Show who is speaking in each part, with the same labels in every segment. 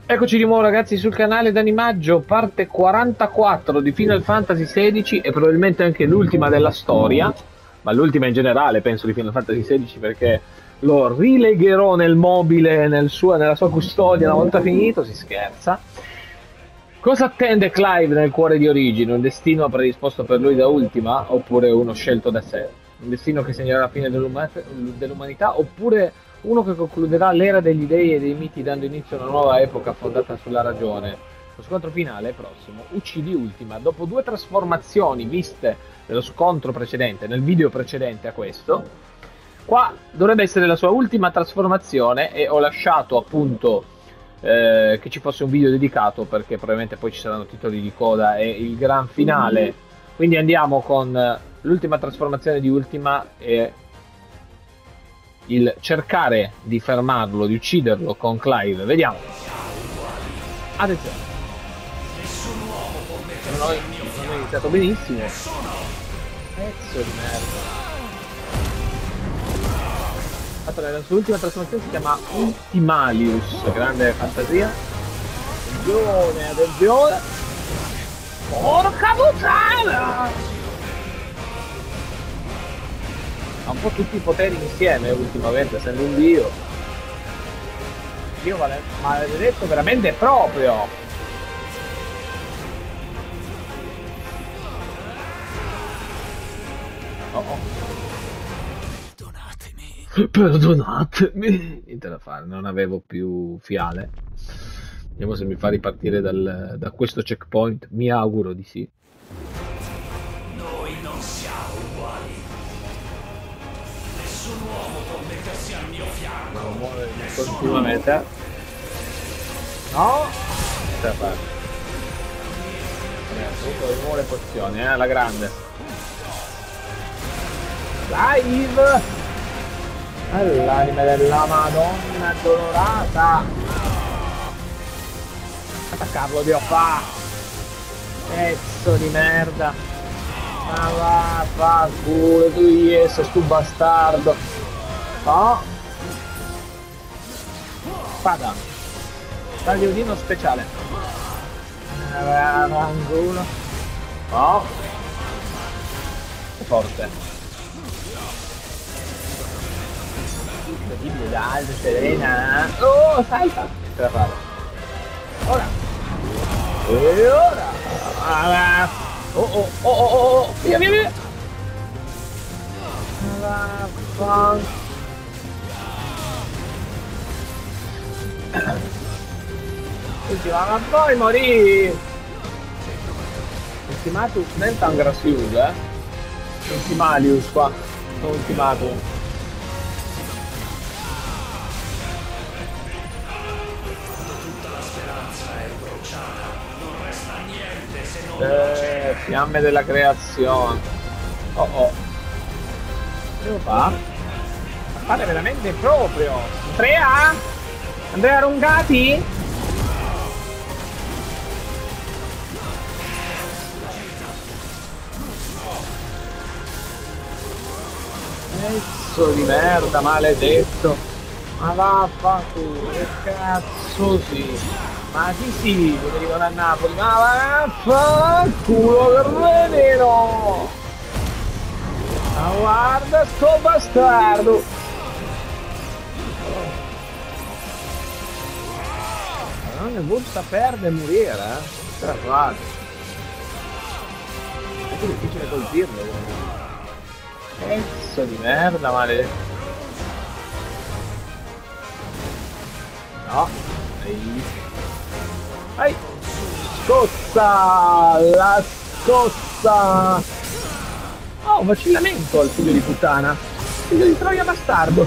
Speaker 1: Eccoci di nuovo ragazzi sul canale d'Animaggio, parte 44 di Final Fantasy XVI e probabilmente anche l'ultima della storia, ma l'ultima in generale penso di Final Fantasy XVI perché lo rilegherò nel mobile, nella sua custodia una volta finito, si scherza. Cosa attende Clive nel cuore di Origine? Un destino predisposto per lui da ultima oppure uno scelto da sé? Un destino che segnerà la fine dell'umanità oppure uno che concluderà l'era degli dei e dei miti dando inizio a una nuova epoca fondata sulla ragione? Lo scontro finale è prossimo. Uccidi Ultima. Dopo due trasformazioni viste nello scontro precedente, nel video precedente a questo, qua dovrebbe essere la sua ultima trasformazione e ho lasciato appunto che ci fosse un video dedicato perché probabilmente poi ci saranno titoli di coda e il gran finale. Quindi andiamo con l'ultima trasformazione di Ultima e il cercare di fermarlo, di ucciderlo con Clive. Vediamo. Attenzione. Non ho iniziato benissimo. Pezzo di merda. La sua ultima trasformazione si chiama Ultimalius. Grande fantasia. Attenzione, attenzione. Porca puttana! Ha un po' tutti i poteri insieme ultimamente, essendo un dio. Dio maledetto veramente proprio. Oh. Perdonatemi. Niente da fare, non avevo più fiale. Vediamo se mi fa ripartire da questo checkpoint. Mi auguro di sì.
Speaker 2: Noi non siamo uguali. Nessun uomo può mettersi al mio fianco.
Speaker 1: No, muore continuamente. No! Ce la fa. Di nuovo le pozioni, alla grande. Live! All'anima della Madonna addolorata! Attaccarlo Dio fa! Pezzo di merda! Ma va, fa culo, tu yes, stu bastardo! Oh! Spada! Tagliolino speciale! Fanculo! Oh! Che forte! Incredibile, dai, serena! Oh, salta! Ce la fare! Ora! E ora! Oh! Via! Ultima, ma poi morì! Ultimatus Mentan Grassius, Ultimalius qua, non Ultimatum. Fiamme della creazione. Oh. Devo fare? Fare veramente proprio. Andrea Rungati? Pezzo di merda, maledetto. Ma vaffanculo, che cazzo sì. Ma sì, come dicono a Napoli, ma vaffanculo per veneno! Ma guarda sto bastardo! Ma non ne butta perde e morire, Ce la fate! È più difficile colpirlo, pezzo di merda, maledetto! No, Vai! Scossa! La scossa! Oh, vacillamento al figlio di puttana! Figlio di troia bastardo!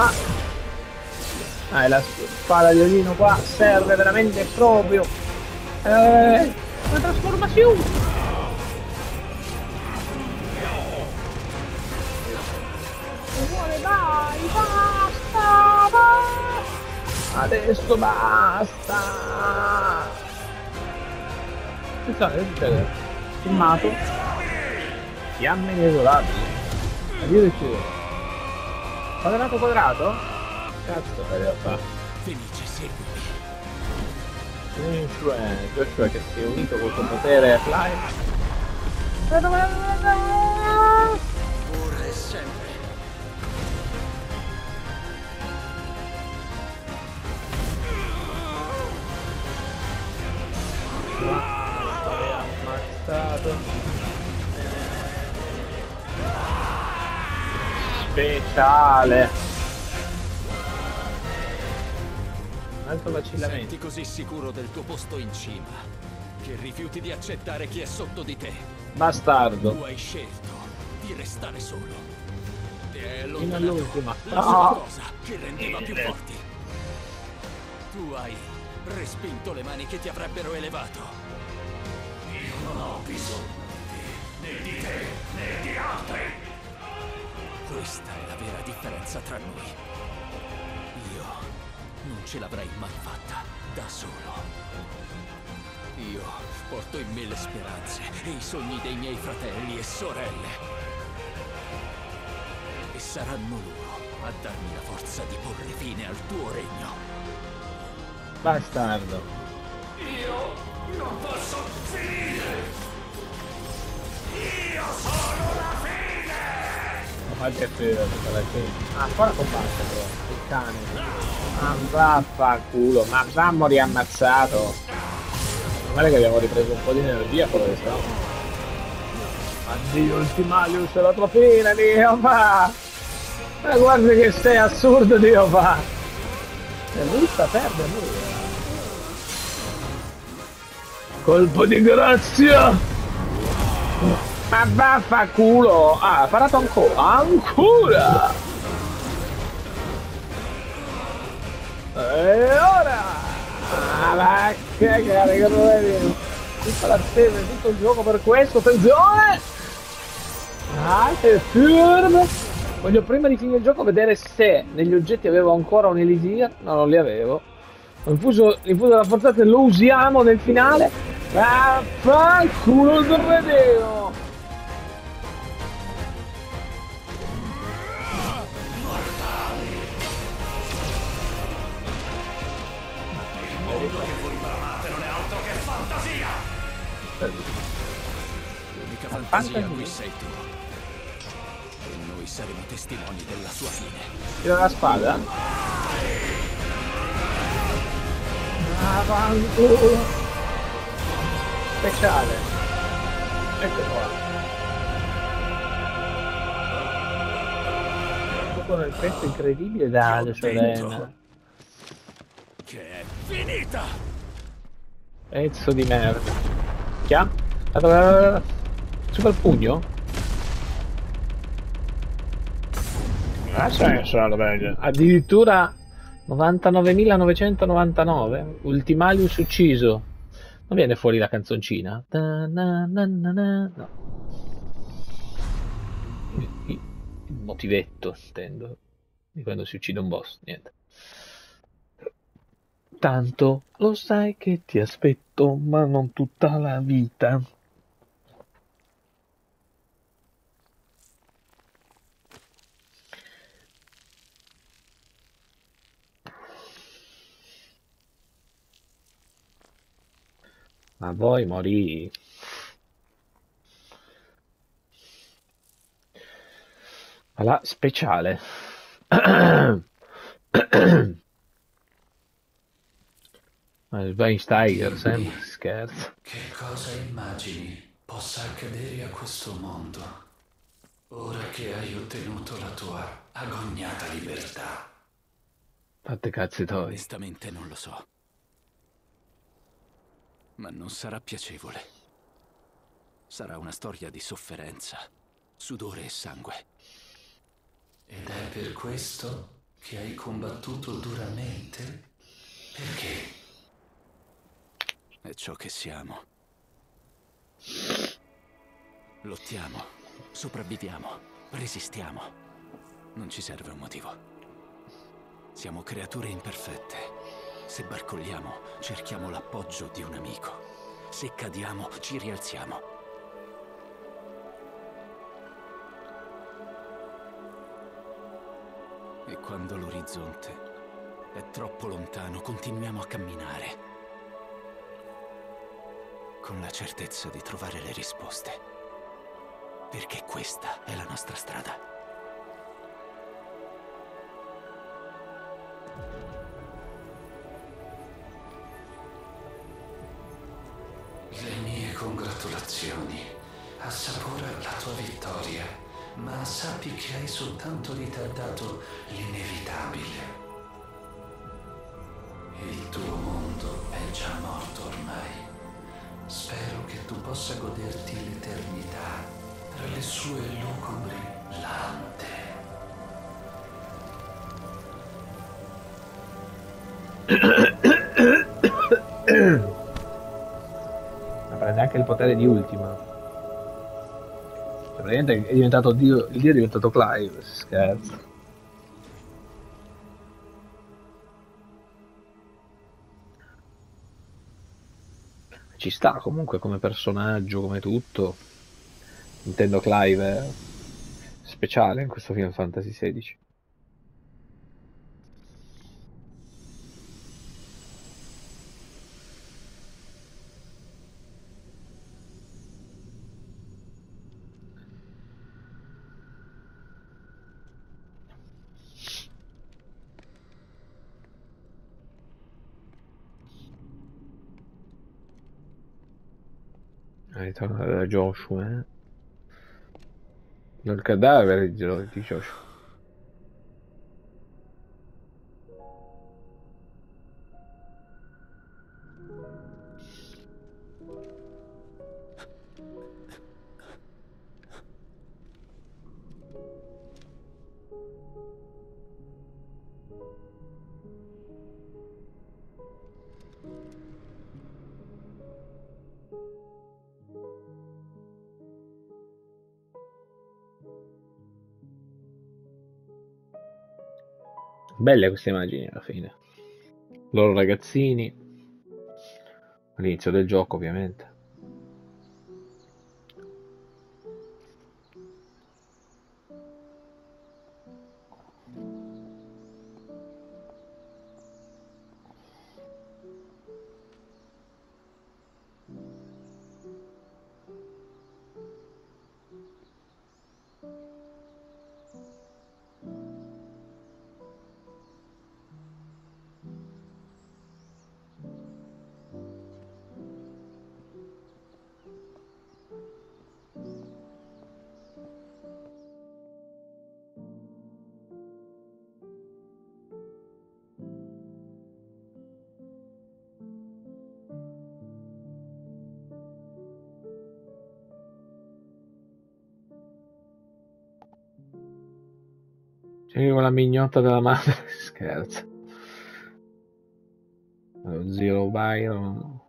Speaker 1: La spada di Odino qua serve veramente proprio! Una trasformazione! Dai, basta! Adesso basta! Che succede? Filmato. Fiamme inesorabili. Addio del cielo. Quadrato? Cazzo, per fa.
Speaker 2: Felice, seguimi.
Speaker 1: Joshua che si è unito col suo potere Fly.
Speaker 2: Ora e sempre.
Speaker 1: Ammazzato. Speciale. Un altro vacillamento.
Speaker 2: Senti così sicuro del tuo posto in cima che rifiuti di accettare chi è sotto di te.
Speaker 1: Bastardo.
Speaker 2: Tu hai scelto di restare solo. Ti è
Speaker 1: Fino
Speaker 2: allontanato
Speaker 1: all'ultima.
Speaker 2: la sola cosa che rendeva più forti. Tu hai respinto le mani che ti avrebbero elevato. Io non ho bisogno né di te né di altri. Questa è la vera differenza tra noi. Io non ce l'avrei mai fatta da solo. Io porto in me le speranze e i sogni dei miei fratelli e sorelle. E saranno loro a darmi la forza di porre fine al tuo regno.
Speaker 1: Bastardo.
Speaker 2: Io non posso finire! Io sono la fine!
Speaker 1: Ma fate freddo tutta la gente. Ah, ancora combatte però. Il cane. Ah, vaffanculo. Ma va morire ammazzato. Male che abbiamo ripreso un po' di energia con questo. Addio Ultimalius, la tua fine, Dio fa! Ma guarda che sei assurdo, Dio fa! E lui sta perdendo lui. Colpo di grazia! Ma vaffanculo! Ah, ha parato ancora! Ancora! E ora! Ah, va cagare che non è vero! Tutta l'attesa, tutto il gioco per questo, attenzione! Ah, che firme! Voglio prima di finire il gioco vedere se negli oggetti avevo ancora un elisir. No, non li avevo. L'infuso della forzata lo usiamo nel finale. Vaffanculo del redeo!
Speaker 2: L'unica fantasia qui sei tu. E noi saremo testimoni della sua fine.
Speaker 1: Tira la spada? Avanti! Speciale! Ecco qua! Con il pezzo incredibile da Sorena.
Speaker 2: Che è finita!
Speaker 1: Pezzo di merda. Chi ha? Super pugno? Addirittura 99.999. Ultimalius ucciso. Non viene fuori la canzoncina? No. Il motivetto, intendo. Di quando si uccide un boss. Niente. Tanto lo sai che ti aspetto, ma non tutta la vita. Ma voi morì. Alla speciale. Schweinsteiger, sempre scherzo.
Speaker 2: Che cosa immagini possa accadere a questo mondo ora che hai ottenuto la tua agognata libertà?
Speaker 1: Fate cazzi tuoi.
Speaker 2: Onestamente non lo so. Ma non sarà piacevole. Sarà una storia di sofferenza, sudore e sangue. Ed è per questo che hai combattuto duramente? Perché? È ciò che siamo. Lottiamo, sopravviviamo, resistiamo. Non ci serve un motivo. Siamo creature imperfette. Se barcolliamo, cerchiamo l'appoggio di un amico. Se cadiamo, ci rialziamo. E quando l'orizzonte è troppo lontano, continuiamo a camminare. con la certezza di trovare le risposte. Perché questa è la nostra strada.
Speaker 3: Le mie congratulazioni. Assapora la tua vittoria, ma sappi che hai soltanto ritardato l'inevitabile. Il tuo mondo è già morto ormai. Spero che tu possa goderti l'eternità tra le sue lugubri lante.
Speaker 1: Ma prende anche il potere di Ultima. Praticamente è diventato Dio, il Dio è diventato Clive, si scherza. Ci sta comunque come personaggio, come tutto. Intendo Clive è speciale in questo Final Fantasy XVI. Ritorno da Joshua, il cadavere di Joshua. Belle queste immagini alla fine. Loro ragazzini. All'inizio del gioco, ovviamente. C'è con la mignotta della madre, scherzo. Lo zio Byron.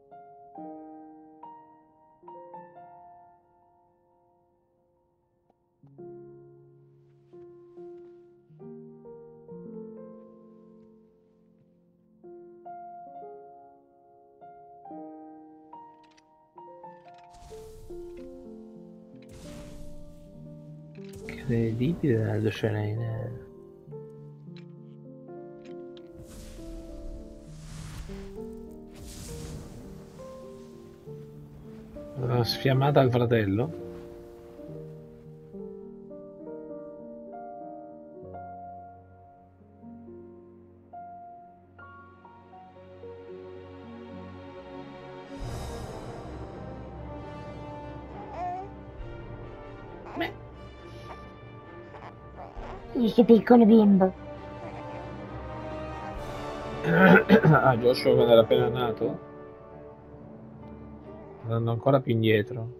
Speaker 1: Incredibile la scena. Sfiammata al fratello.
Speaker 4: Questo piccolo bimbo.
Speaker 1: Ah, Joshua quando era appena nato? Andando ancora più indietro.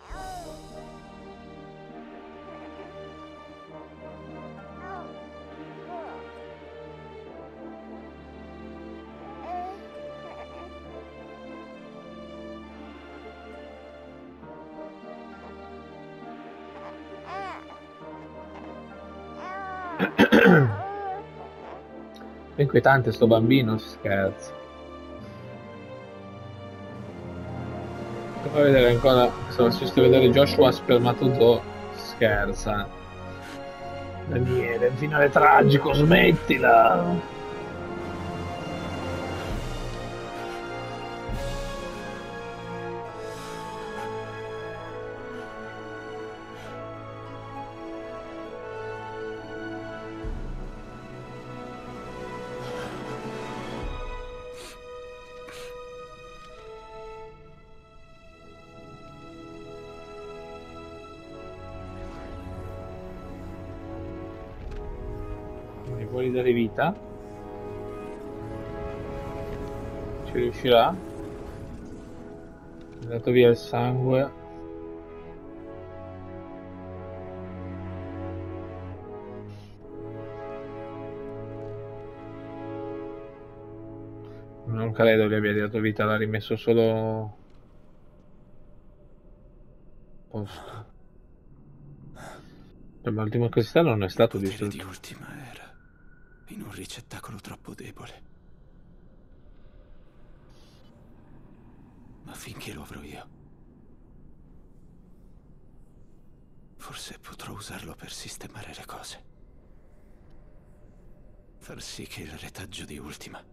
Speaker 1: È inquietante sto bambino, si scherza. Come vedere ancora, sono assistito a vedere Joshua spermatozoo, si scherza. Daniele, un finale tragico, smettila! può ridare vita. Ci riuscirà. Ha dato via il sangue. Non credo che abbia dato vita, l'ha rimesso solo posto. Ma l'ultimo cristallo non è stato
Speaker 2: Il potere
Speaker 1: distrutto.
Speaker 2: di Ultima era in un ricettacolo troppo debole. Ma finché lo avrò io, forse potrò usarlo per sistemare le cose. Far sì che il retaggio di Ultima,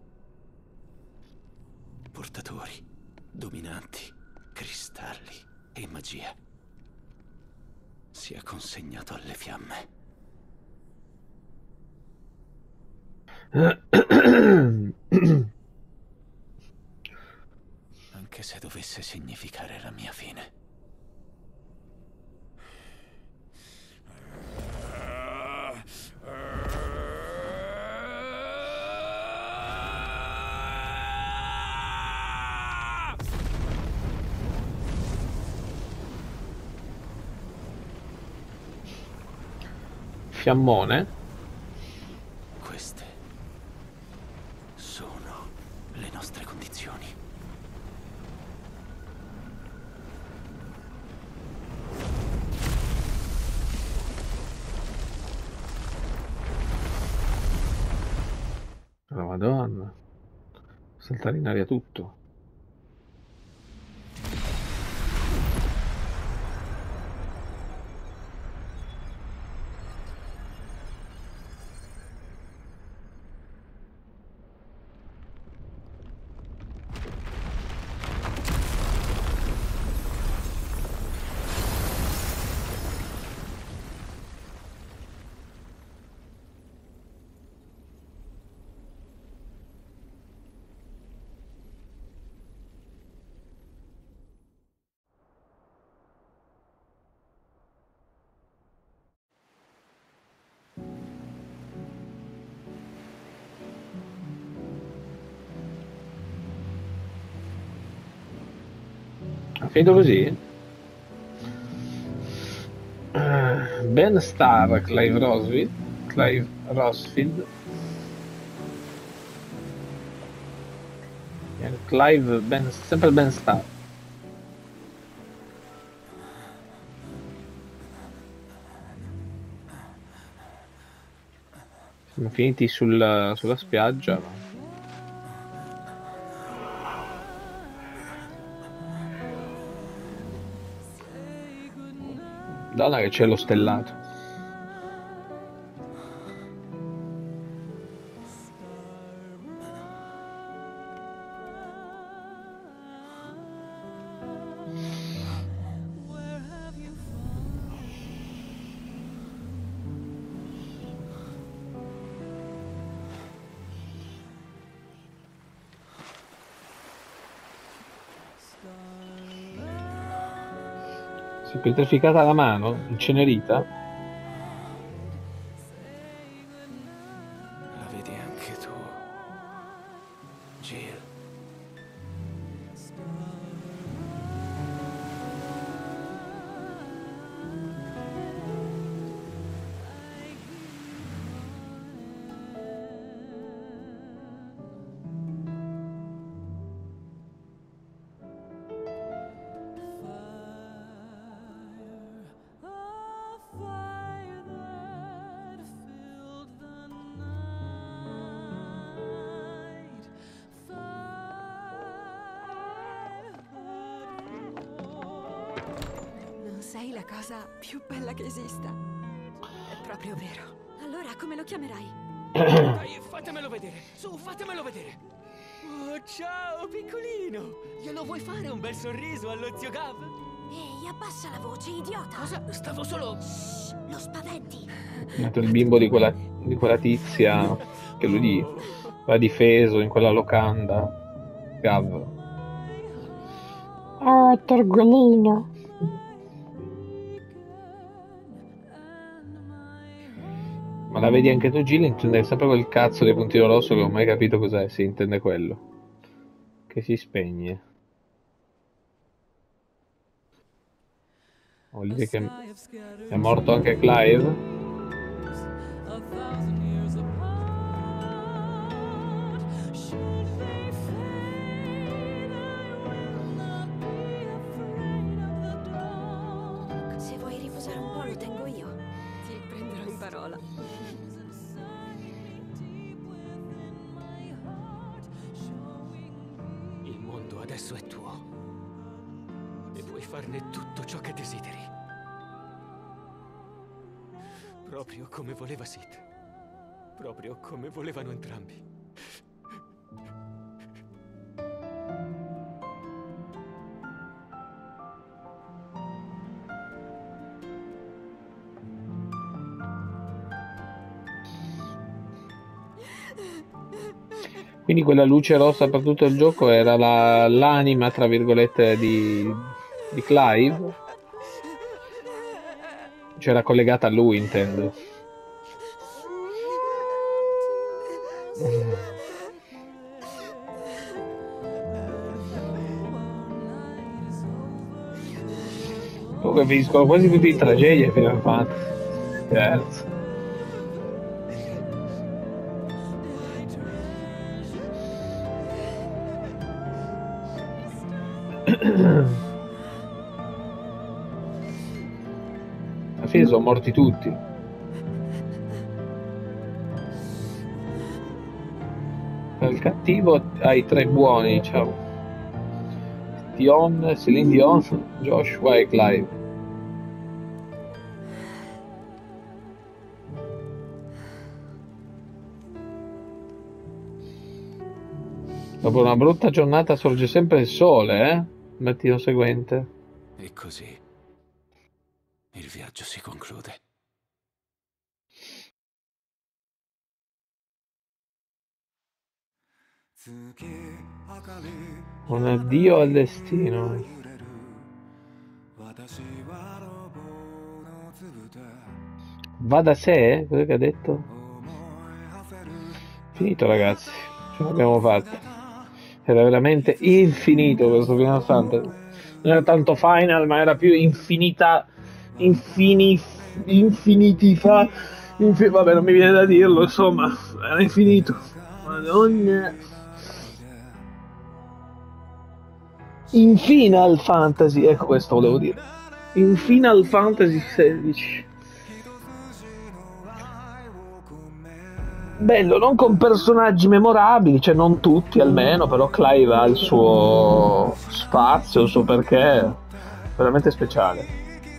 Speaker 2: portatori, dominanti, cristalli e magia, sia consegnato alle fiamme. Anche se dovesse significare la mia fine.
Speaker 1: Fiammone.
Speaker 2: Queste sono le nostre condizioni.
Speaker 1: La Madonna. Saltare in aria tutto. Ha finito così? Ben Starr, Clive Rosfield. Clive Ben, sempre Ben Starr. Siamo finiti sulla spiaggia. Donna che cielo stellato. Si è pietrificata la mano, incenerita.
Speaker 2: La vedi anche tu, Jill.
Speaker 5: Sei la cosa più bella che esista. È proprio vero. Allora, come lo chiamerai?
Speaker 2: Dai, fatemelo vedere. Su, fatemelo vedere. Oh, ciao, piccolino. Glielo vuoi fare un bel sorriso allo zio Gav?
Speaker 5: Ehi, abbassa la voce, idiota!
Speaker 2: Cosa? Stavo solo...
Speaker 5: Shh, lo spaventi!
Speaker 1: È nato il bimbo di quella tizia che lui l'ha difeso in quella locanda. Gav.
Speaker 4: Oh,
Speaker 1: Ma la vedi anche tu, Gil? Intende sempre quel cazzo di puntino rosso che non ho mai capito cos'è. Si intende quello. Che si spegne. Vuol dire che è morto anche Clive?
Speaker 5: Se vuoi riposare un po', lo tengo io. Ti prenderò in parola.
Speaker 2: Il mondo adesso è tuo. E puoi farne tutto ciò che desideri. Proprio come voleva Sid. Proprio come volevano entrambi.
Speaker 1: Quindi quella luce rossa per tutto il gioco era l'anima, tra virgolette, di Clive? Cioè era collegata a lui, intendo. Poi capiscono quasi tutti in tragedia Final Fantasy. Scherzo. Alla fine sono morti tutti. Il cattivo hai tre buoni, ciao. Dion, Celine Dion, Joshua e Clive. Dopo una brutta giornata sorge sempre il sole, eh? Mattino seguente.
Speaker 2: E così il viaggio si conclude.
Speaker 1: Un addio al destino. Va da sé? Cosa che ha detto? Finito, ragazzi. Ce l'abbiamo fatta. Era veramente infinito questo Final Fantasy. Non era tanto final, ma era più infinita. Vabbè, non mi viene da dirlo, insomma, era infinito. Madonna. In Final Fantasy, ecco questo volevo dire. In Final Fantasy XVI. Bello, non con personaggi memorabili, cioè non tutti almeno, però Clive ha il suo spazio, il suo perché, veramente speciale.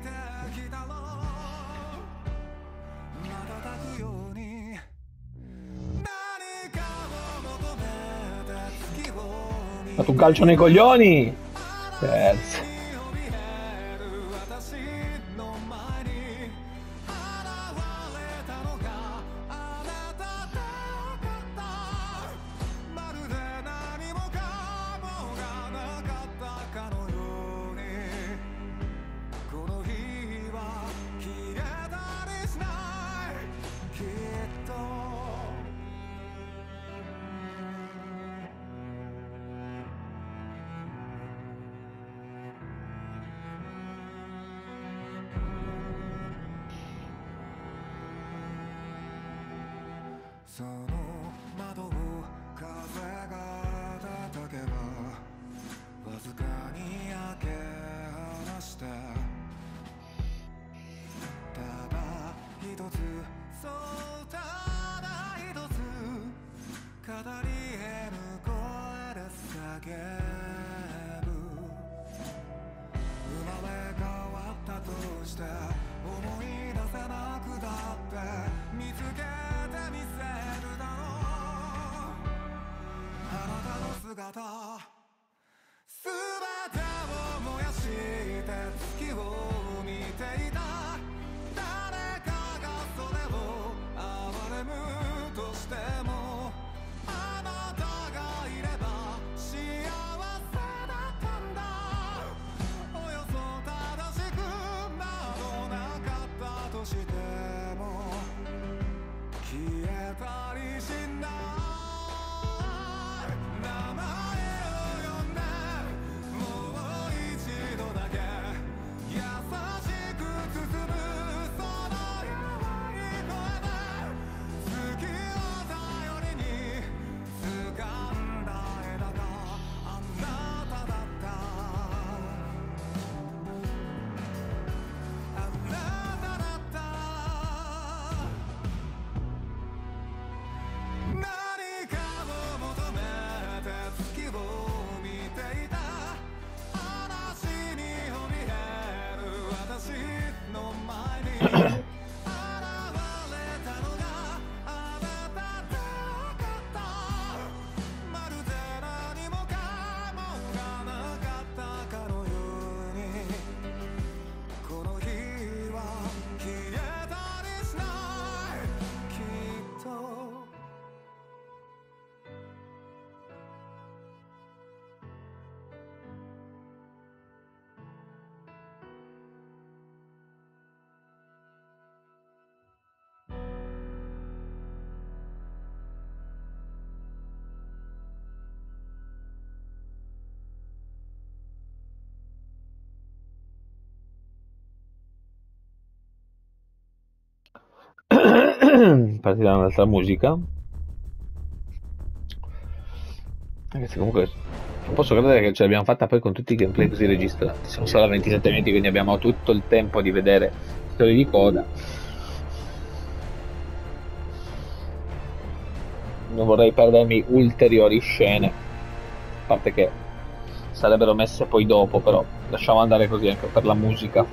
Speaker 1: Ha fatto un calcio nei coglioni! Terzo. Partirà un'altra musica. Ragazzi, comunque non posso credere che ce l'abbiamo fatta poi con tutti i gameplay così registrati. Siamo solo a 27 minuti, quindi abbiamo tutto il tempo di vedere storie di coda. Non vorrei perdermi ulteriori scene, a parte che sarebbero messe poi dopo, però lasciamo andare così anche per la musica.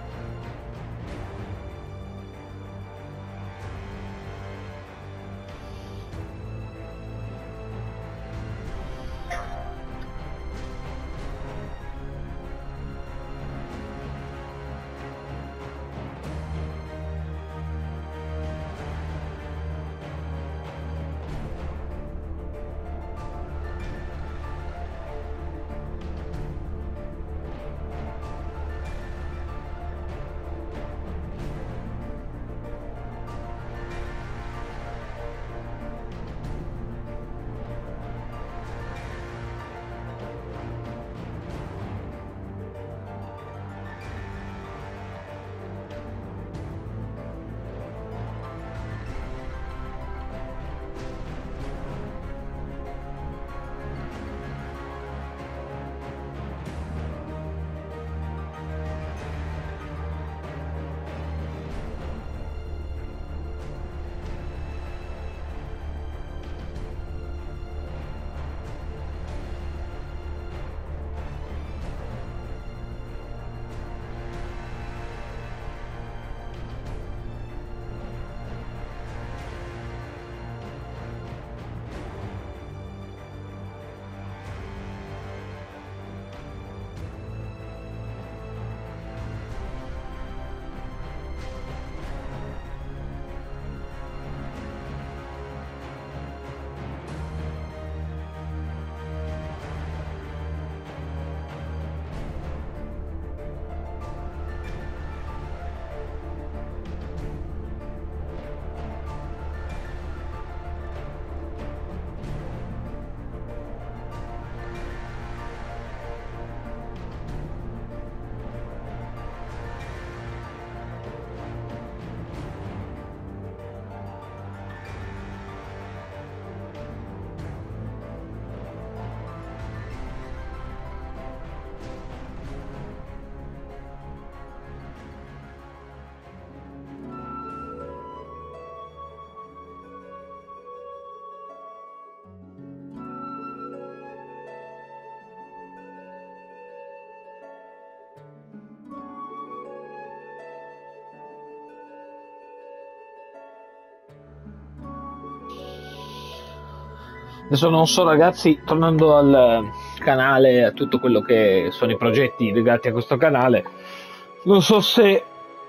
Speaker 1: Adesso non so ragazzi, tornando al canale, a tutto quello che sono i progetti legati a questo canale, non so se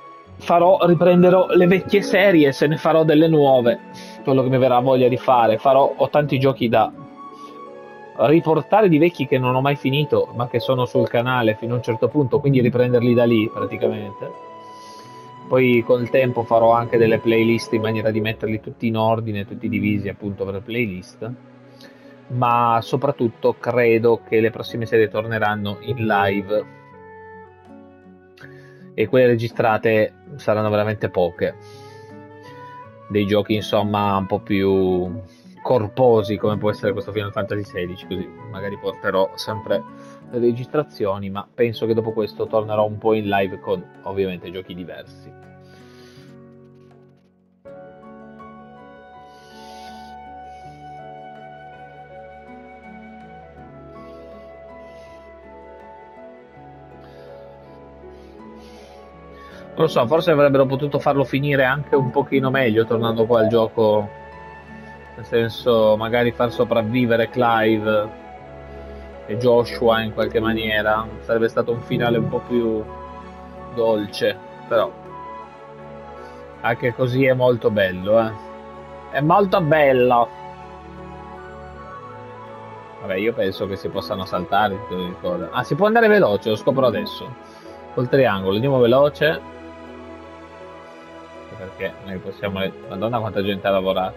Speaker 1: riprenderò le vecchie serie, se ne farò delle nuove, quello che mi verrà voglia di fare. Ho tanti giochi da riportare di vecchi che non ho mai finito, ma che sono sul canale fino a un certo punto, quindi riprenderli da lì praticamente. Poi col tempo farò anche delle playlist in maniera di metterli tutti in ordine, tutti divisi appunto per playlist. Ma soprattutto credo che le prossime serie torneranno in live e quelle registrate saranno veramente poche. Dei giochi insomma un po' più corposi come può essere questo Final Fantasy XVI, così magari porterò sempre le registrazioni, ma penso che dopo questo tornerò un po' in live con ovviamente giochi diversi. Non lo so, forse avrebbero potuto farlo finire anche un pochino meglio tornando qua al gioco, nel senso magari far sopravvivere Clive e Joshua in qualche maniera, sarebbe stato un finale un po' più dolce, però anche così è molto bello, È molto bello! Vabbè, io penso che si possano saltare tutte le cose. Ah, si può andare veloce, lo scopro adesso. Col triangolo, andiamo veloce. Perché noi possiamo... Madonna quanta gente ha lavorato.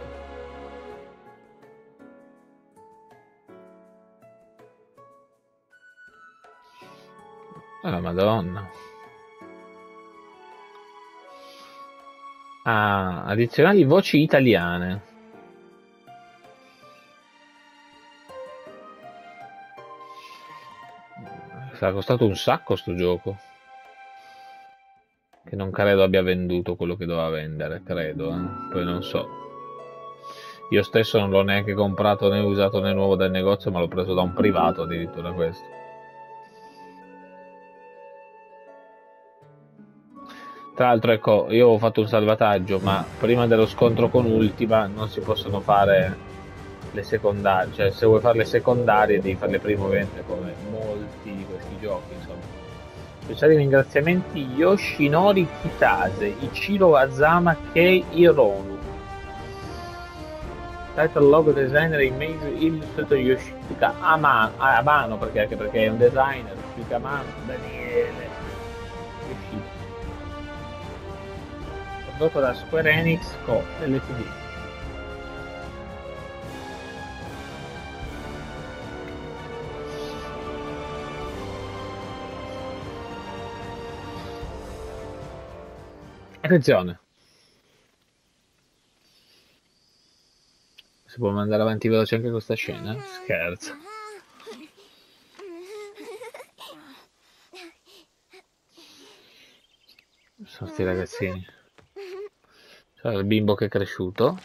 Speaker 1: Ah, Madonna. Ah, addizionali voci italiane. Sarà costato un sacco sto gioco. Che non credo abbia venduto quello che doveva vendere, credo, Poi non so. Io stesso non l'ho neanche comprato né usato né nuovo dal negozio, ma l'ho preso da un privato addirittura questo. Tra l'altro, ecco, io ho fatto un salvataggio, ma prima dello scontro con Ultima non si possono fare le secondarie. Cioè, se vuoi fare le secondarie devi farle prima, ovviamente, come molti di questi giochi, insomma. Speciali ringraziamenti Yoshinori Kitase, Ichiro Azama, Kei Hironu. Title logo designer Image illustrato Yoshika Amano, perché anche perché è un designer, Yoshika Amano, Daniele Yoshika. Prodotto da Square Enix Co. Ltd. Attenzione, si può mandare avanti veloce anche questa scena? Scherzo. Sono sti ragazzini. C'è il bimbo che è cresciuto.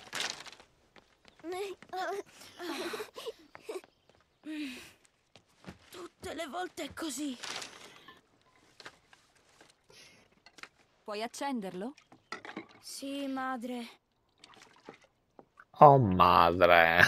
Speaker 5: Tutte le volte è così. Puoi accenderlo? Sì, madre.
Speaker 1: Oh madre.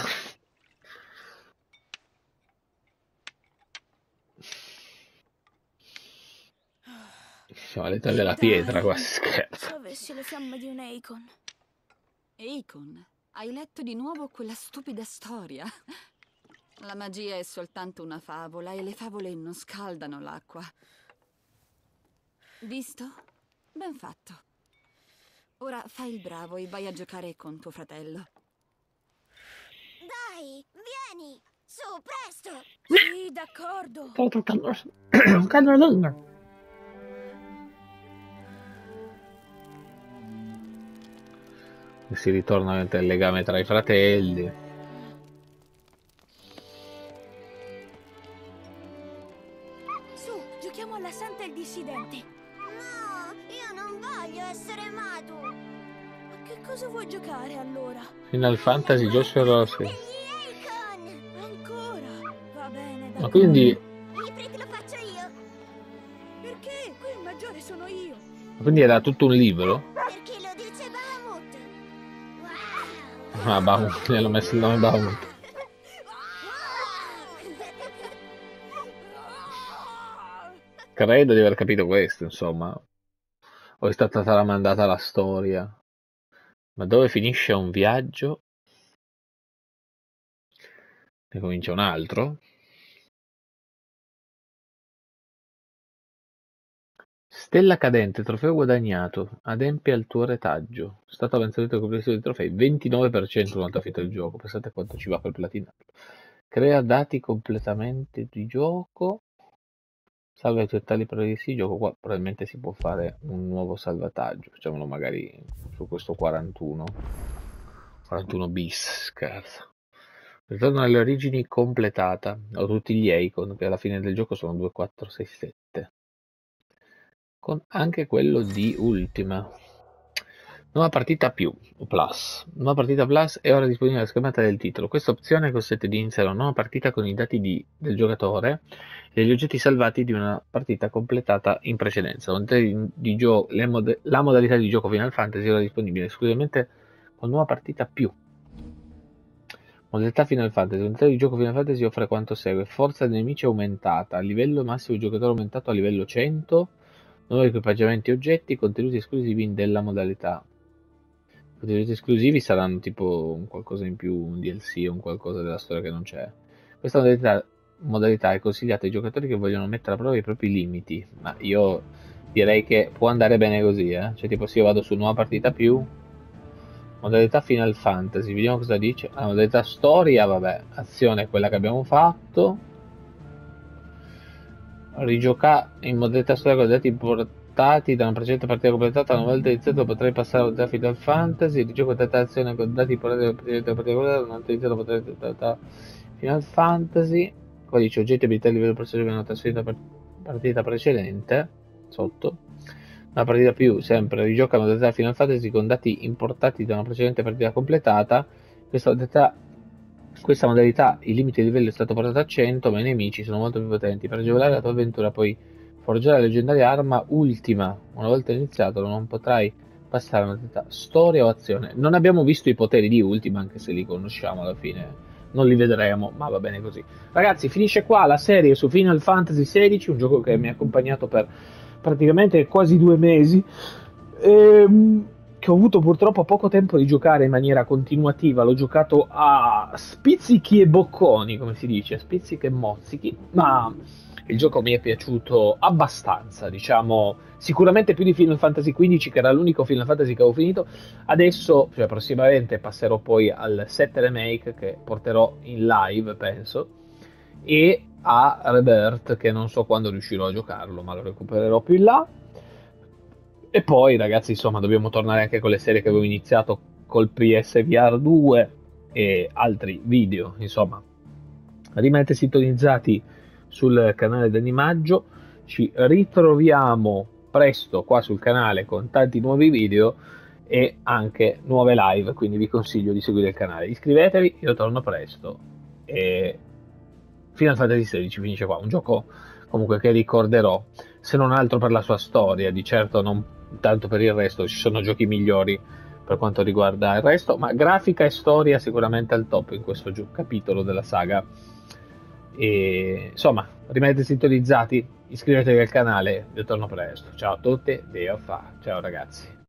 Speaker 1: Siamo all'età della pietra qua, scherzo.
Speaker 5: Se avessi le fiamme di un Akon. Akon? Hai letto di nuovo quella stupida storia? La magia è soltanto una favola e le favole non scaldano l'acqua. Visto? Ben fatto. Ora fai il bravo e vai a giocare con tuo fratello.
Speaker 6: Dai, vieni! Su, presto!
Speaker 5: Sì, d'accordo.
Speaker 4: Un cagnolino.
Speaker 1: E si ritorna ovviamente il legame tra i fratelli.
Speaker 5: Su, giochiamo alla Santa e il Dissidente.
Speaker 6: No, io non voglio essere amato!
Speaker 5: Ma che cosa vuoi giocare allora?
Speaker 1: Final Fantasy Joshua Rossi.
Speaker 6: Gli Akon!
Speaker 5: Ancora? Va bene,
Speaker 1: Ma
Speaker 5: dai.
Speaker 1: quindi,
Speaker 6: Il brick lo faccio io!
Speaker 5: Perché? Qui il maggiore sono io.
Speaker 1: quindi era tutto un libro?
Speaker 6: Perché lo dice Bahamut! Wow!
Speaker 1: Ah, Bahamut, gli hanno messo il nome Bahamut. Credo di aver capito questo, insomma. O è stata tramandata la storia. Ma dove finisce un viaggio? Ne comincia un altro? Stella cadente, trofeo guadagnato. Adempi al tuo retaggio. Stato avanzato il complessivo dei trofei. 29% durante la finita del gioco. Pensate quanto ci va per platinare. Crea dati completamente di gioco. Salva i totali progressi di gioco. Qua probabilmente si può fare un nuovo salvataggio. Facciamolo magari su questo 41. 41 bis, scherzo. Ritorno alle origini completata. Ho tutti gli icon che alla fine del gioco sono 2, 4, 6, 7. Con anche quello di Ultima. Nuova partita plus. Nuova partita plus è ora disponibile nella schermata del titolo. Questa opzione consente di iniziare una nuova partita con i dati del giocatore e gli oggetti salvati di una partita completata in precedenza. La modalità di gioco Final Fantasy è ora disponibile esclusivamente con nuova partita più. Modalità Final Fantasy. La modalità di gioco Final Fantasy offre quanto segue: forza dei nemici aumentata, livello massimo di giocatore aumentato a livello 100, nuovi equipaggiamenti e oggetti, contenuti esclusivi della modalità. I contenuti esclusivi saranno tipo un qualcosa in più, un DLC o un qualcosa della storia che non c'è. Questa modalità è consigliata ai giocatori che vogliono mettere a prova i propri limiti, ma io direi che può andare bene così, cioè tipo se io vado su nuova partita più, modalità Final Fantasy, vediamo cosa dice. La modalità storia, vabbè, azione è quella che abbiamo fatto. Rigiocare in modalità storia con dati importati da una precedente partita completata. Una volta iniziato potrei passare a Final Fantasy. Il gioco di azione con dati della partita completata. Una volta iniziato potrei trattare Final Fantasy. Codice oggetti abilità a livello personale che hanno trasferito la partita precedente. Sotto. Una partita più, sempre, rigioca la modalità Final Fantasy con dati importati da una precedente partita completata. Questa modalità, il limite di livello è stato portato a 100, ma i nemici sono molto più potenti. Per agevolare la tua avventura puoi forgiare la leggendaria arma ultima. Una volta iniziato non potrai passare a una modalità storia o azione. Non abbiamo visto i poteri di ultima, anche se li conosciamo alla fine. Non li vedremo, ma va bene così. Ragazzi, finisce qua la serie su Final Fantasy XVI, un gioco che mi ha accompagnato per praticamente quasi 2 mesi, che ho avuto purtroppo poco tempo di giocare in maniera continuativa. L'ho giocato a spizzichi e bocconi, come si dice, a spizzichi e mozzichi, ma il gioco mi è piaciuto abbastanza, diciamo, sicuramente più di Final Fantasy XV, che era l'unico Final Fantasy che avevo finito. Adesso, cioè prossimamente, passerò poi al 7 Remake, che porterò in live, penso, e a Rebirth, che non so quando riuscirò a giocarlo, ma lo recupererò più in là. E poi, ragazzi, insomma, dobbiamo tornare anche con le serie che avevo iniziato col PSVR 2 e altri video. Insomma, rimanete sintonizzati sul canale d'Animaggio. Ci ritroviamo presto qua sul canale con tanti nuovi video e anche nuove live, quindi vi consiglio di seguire il canale. Iscrivetevi, io torno presto e Final Fantasy XVI finisce qua, un gioco comunque che ricorderò, se non altro per la sua storia, di certo non tanto per il resto. Ci sono giochi migliori per quanto riguarda il resto, ma grafica e storia sicuramente al top in questo capitolo della saga. E insomma, rimanete sintonizzati, iscrivetevi al canale, io torno presto. Ciao a tutti, Dio fa, ciao ragazzi.